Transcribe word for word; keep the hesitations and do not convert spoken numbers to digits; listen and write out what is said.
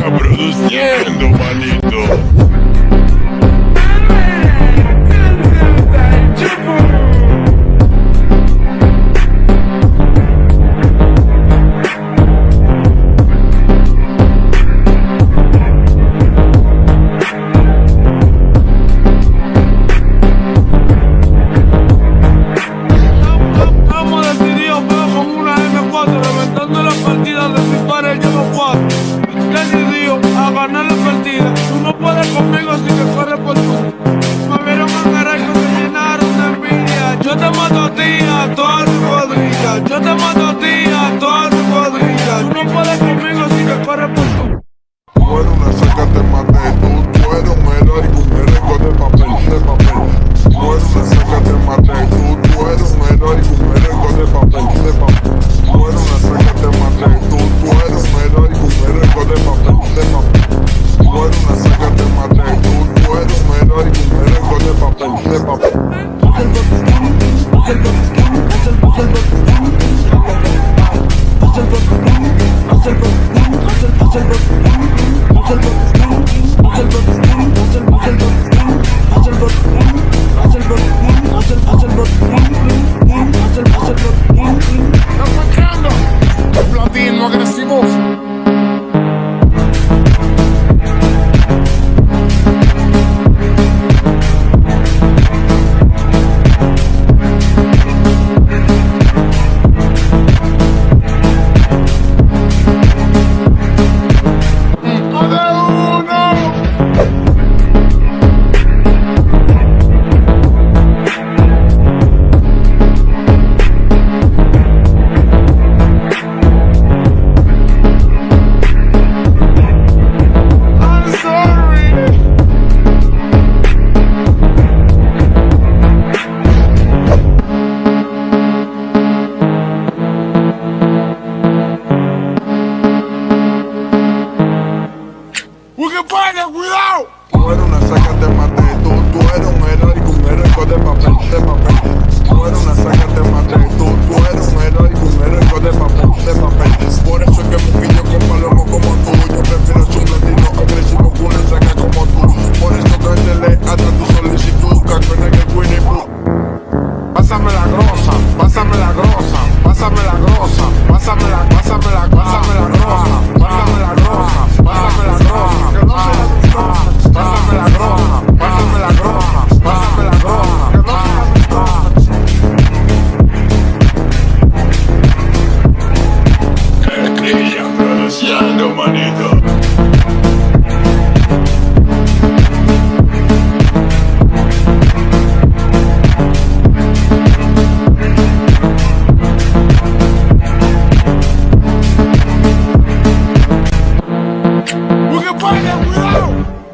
produciendo, manito. Reventando las partidas de Free Fire llevo cuatro. Decidido a ganar la partida. Tú no puedes conmigo así que corre por tú. Me vieron a carajo, se llenaron de envidia. Yo te mato a ti, a toda tu cuadrilla. Yo te mato a ti, a toda tu cuadrilla. Tú no puedes conmigo así que corre por tú. Tú eres una saca, te maté. Tú, tú eres un héroe y un merengue de papel, de papel. Tú eres una saca, te maté. Tú, tú eres un héroe y un merengue de papel, de papel. Tú eres una saca, te maté. Tú, tú eres un héroe y un merengue de papel, de papel. Tú eres una saca, te maté. Tú, tú eres un héroe y un merengue de papel, de papel. Platino agresivo. ¡Cuidado! Tú eres una saca, te maté. Tú, tú eres un héroe y un merengue de papel, de papel. Tú eres una saca, te maté. Tú, tú eres un héroe y un merengue de papel, de papel. Por eso es que Muquillo con palomo como tú. Yo prefiero ser un latino agresivo que una saca como tú. Por eso cántele hasta tu solicitud. Cacona que Winnie Pooh. Pásame la grosa, pásame la grosa, pásame la grosa, pásame la, pásame la, pásame la grosa, pásame la grosa, pásame la grosa, que no sea tu grosa, pásame la grosa, pásame la grosa, pásame la grosa, que no sea tu grosa. Escribilla produciendo, manito. ¡Cuidado!